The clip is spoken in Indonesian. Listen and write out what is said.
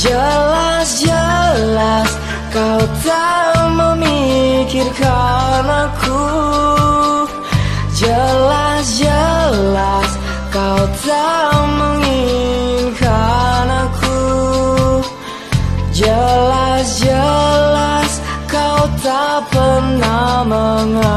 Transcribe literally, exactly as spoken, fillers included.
Jelas-jelas kau tak memikirkan aku. Jelas-jelas kau tak menginginkan aku. Jelas-jelas kau tak pernah mengerti